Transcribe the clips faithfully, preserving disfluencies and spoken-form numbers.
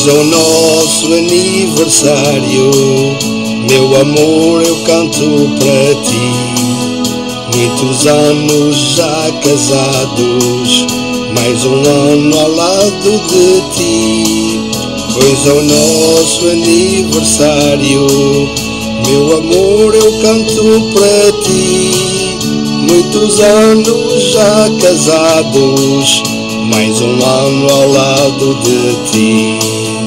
Hoje é o nosso aniversário, meu amor, eu canto para ti. Muitos anos já casados, mais um ano ao lado de ti. Hoje é o nosso aniversário, meu amor, eu canto para ti. Muitos anos já casados, mais um ano ao lado de ti.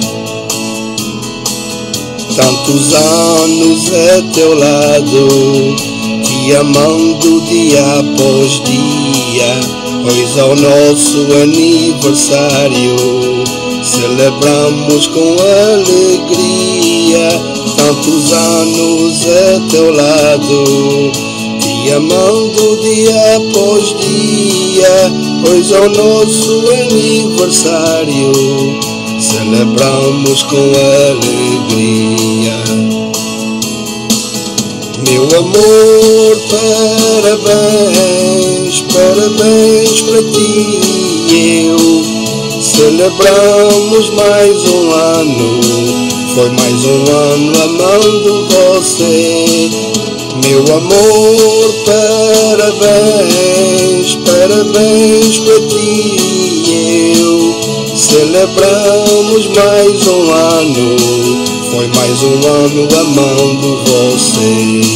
Tantos anos a teu lado, te amando dia após dia. Hoje é o nosso aniversário, celebramos com alegria. Tantos anos a teu lado, te amando dia após dia. Hoje é o nosso aniversário, celebramos com alegria. Meu amor, parabéns, parabéns para ti e eu. Celebramos mais um ano, foi mais um ano amando você. Meu amor, parabéns, parabéns para ti e eu. Celebramos mais um ano, foi mais um ano amando você.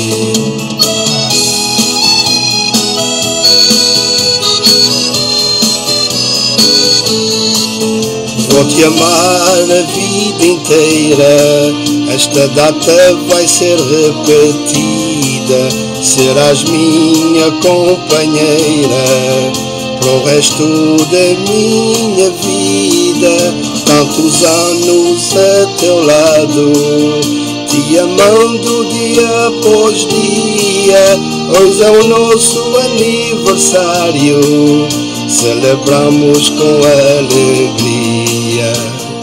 Vou te amar a vida inteira, esta data vai ser repetida. Serás minha companheira pro resto da minha vida. Tantos anos a teu lado, te amando dia após dia. Hoje é o nosso aniversário, celebramos com alegria.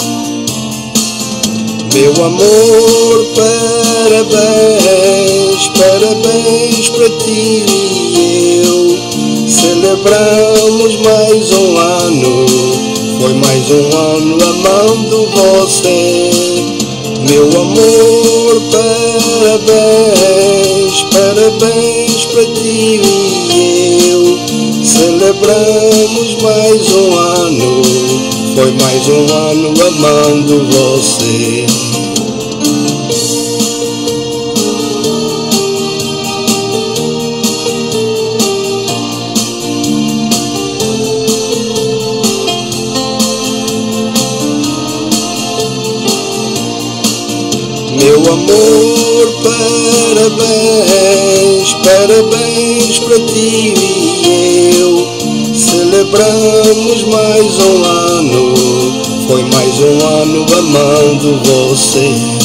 Meu amor, parabéns, parabéns para ti e eu. Celebramos mais um ano, foi mais um ano amando você. Meu amor, parabéns, parabéns para ti e eu. Celebramos mais um ano, foi mais um ano amando você. Meu amor, parabéns, parabéns para ti e eu. Celebramos mais um ano, foi mais um ano amando você.